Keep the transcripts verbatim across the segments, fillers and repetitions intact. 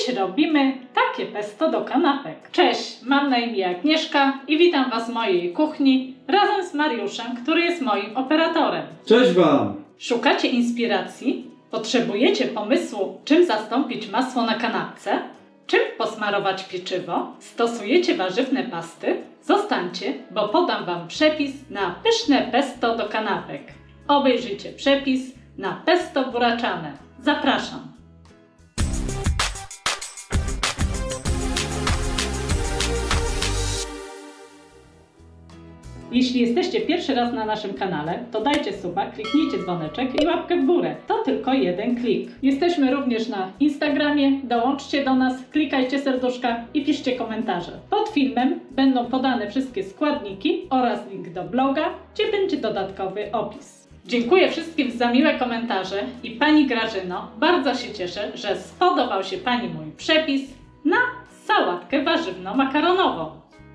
Dziś robimy takie pesto do kanapek. Cześć, mam na imię Agnieszka i witam Was w mojej kuchni razem z Mariuszem, który jest moim operatorem. Cześć Wam! Szukacie inspiracji? Potrzebujecie pomysłu, czym zastąpić masło na kanapce? Czym posmarować pieczywo? Stosujecie warzywne pasty? Zostańcie, bo podam Wam przepis na pyszne pesto do kanapek. Obejrzyjcie przepis na pesto buraczane. Zapraszam! Jeśli jesteście pierwszy raz na naszym kanale, to dajcie suba, kliknijcie dzwoneczek i łapkę w górę. To tylko jeden klik. Jesteśmy również na Instagramie, dołączcie do nas, klikajcie serduszka i piszcie komentarze. Pod filmem będą podane wszystkie składniki oraz link do bloga, gdzie będzie dodatkowy opis. Dziękuję wszystkim za miłe komentarze i Pani Grażyno, bardzo się cieszę, że spodobał się Pani mój przepis na sałatkę warzywno-makaronową.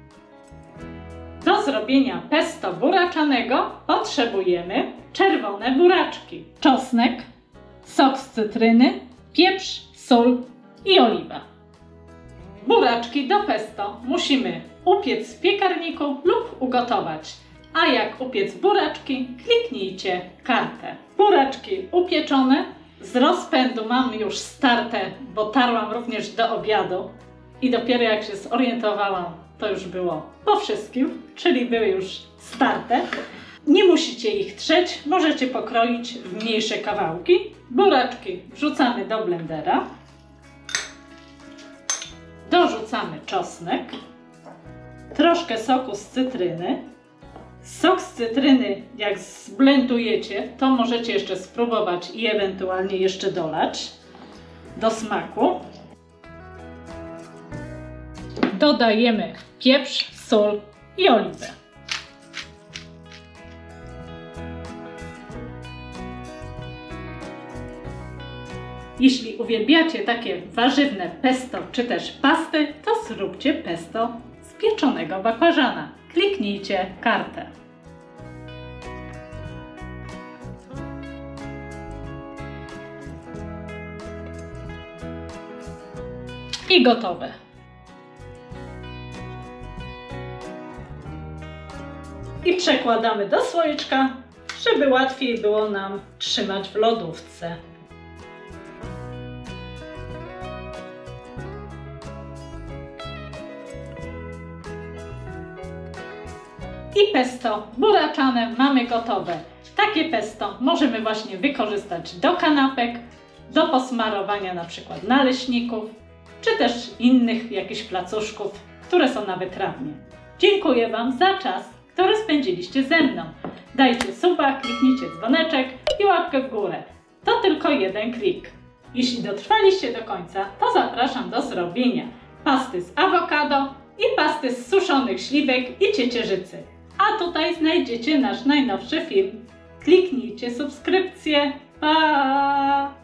Do zrobienia pesto buraczanego potrzebujemy czerwone buraczki, czosnek, sok z cytryny, pieprz, sól i oliwa. Buraczki do pesto musimy upiec w piekarniku lub ugotować. A jak upiec buraczki, kliknijcie kartę. Buraczki upieczone, z rozpędu mam już starte, bo tarłam również do obiadu i dopiero jak się zorientowałam, to już było po wszystkim, czyli były już starte. Nie musicie ich trzeć, możecie pokroić w mniejsze kawałki. Buraczki wrzucamy do blendera. Dorzucamy czosnek, troszkę soku z cytryny. Sok z cytryny, jak zblendujecie, to możecie jeszcze spróbować i ewentualnie jeszcze dolać do smaku. Dodajemy pieprz, sól i oliwę. Jeśli uwielbiacie takie warzywne pesto czy też pasty, to zróbcie pesto z pieczonego bakłażana. Kliknijcie kartę. I gotowe. I przekładamy do słoiczka, żeby łatwiej było nam trzymać w lodówce. I pesto buraczane mamy gotowe. Takie pesto możemy właśnie wykorzystać do kanapek, do posmarowania na przykład naleśników, czy też innych jakichś placuszków, które są na wytrawnie. Dziękuję Wam za czas, który spędziliście ze mną. Dajcie suba, kliknijcie dzwoneczek i łapkę w górę. To tylko jeden klik. Jeśli dotrwaliście do końca, to zapraszam do zrobienia pasty z awokado i pasty z suszonych śliwek i ciecierzycy. A tutaj znajdziecie nasz najnowszy film. Kliknijcie subskrypcję. Pa!